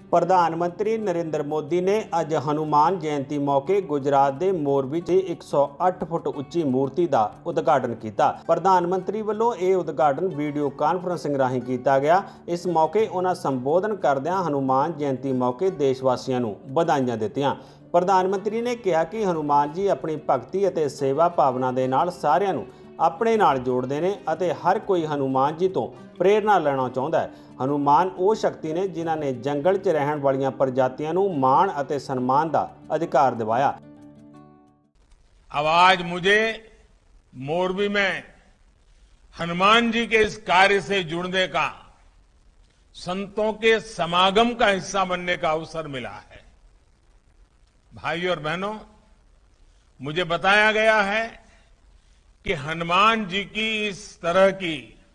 प्रधान मंत्री नरेंद्र मोदी ने अज हनुमान जयंती मौके गुजरात के मोरबी 108 फुट उच्ची मूर्ति का उद्घाटन किया। प्रधान मंत्री वालों यह उद्घाटन वीडियो कानफ्रेंसिंग राही किया गया। इस मौके उन्होंने संबोधन करदਿਆਂ हनुमान जयंती मौके देशवासियों को बधाइयां दित्तियां। प्रधानमंत्री ने कहा कि हनुमान जी अपनी भगती और सेवा भावना के नाल सारिਆਂ ਨੂੰ अपने नाल जोड़ते हैं और हर कोई हनुमान जी तो प्रेरणा लेना चाहता है। हनुमान वो शक्ति ने जिन्हों ने जंगल च रहने वाली प्रजातियों को मान और सम्मान का अधिकार दिवाया। अब आज मुझे मोरबी में हनुमान जी के इस कार्य से जुड़ने का, संतों के समागम का हिस्सा बनने का अवसर मिला है। भाइयों और बहनों, मुझे बताया गया है कि हनुमान जी की इस तरह की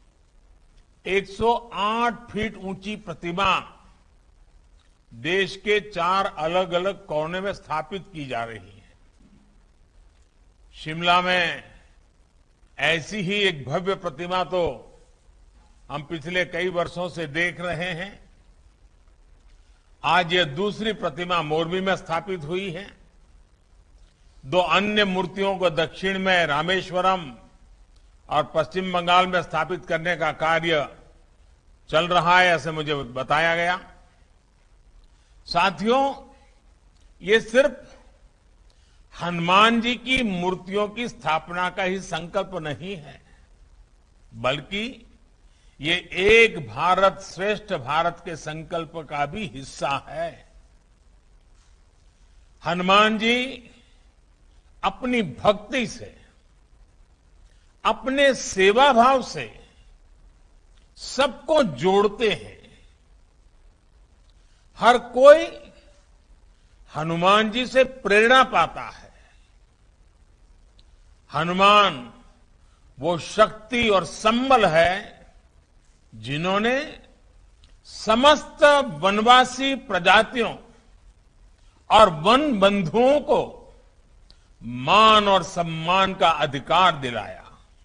108 फीट ऊंची प्रतिमा देश के 4 अलग अलग कोने में स्थापित की जा रही है। शिमला में ऐसी ही एक भव्य प्रतिमा तो हम पिछले कई वर्षों से देख रहे हैं। आज यह दूसरी प्रतिमा मोरबी में स्थापित हुई है। 2 अन्य मूर्तियों को दक्षिण में रामेश्वरम और पश्चिम बंगाल में स्थापित करने का कार्य चल रहा है, ऐसे मुझे बताया गया। साथियों, ये सिर्फ हनुमान जी की मूर्तियों की स्थापना का ही संकल्प नहीं है, बल्कि ये एक भारत श्रेष्ठ भारत के संकल्प का भी हिस्सा है। हनुमान जी अपनी भक्ति से, अपने सेवा भाव से सबको जोड़ते हैं। हर कोई हनुमान जी से प्रेरणा पाता है। हनुमान वो शक्ति और संबल है जिन्होंने समस्त वनवासी प्रजातियों और वन बंधुओं को मान और सम्मान का अधिकार दिलाया।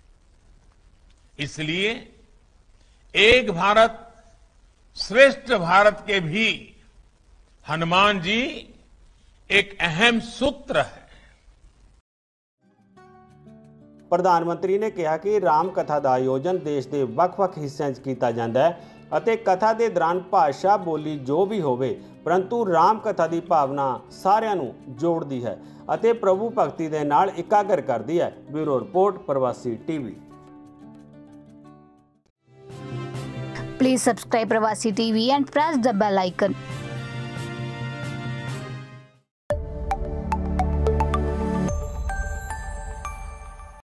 इसलिए एक भारत श्रेष्ठ भारत के भी हनुमान जी एक अहम सूत्र है। प्रधानमंत्री ने कहा कि राम कथा का आयोजन देश के ਵੱਖ-ਵੱਖ हिस्सों में किया जाता है ਅਤੇ कथा के दौरान भाषा बोली जो भी होवे, परंतु राम कथा की भावना सारिਆਂ ਨੂੰ जोड़ती है ਅਤੇ प्रभु भक्ति के नाल इकागर करती है। Bureau report, Pravasi TV. Please subscribe Pravasi TV and press the bell icon.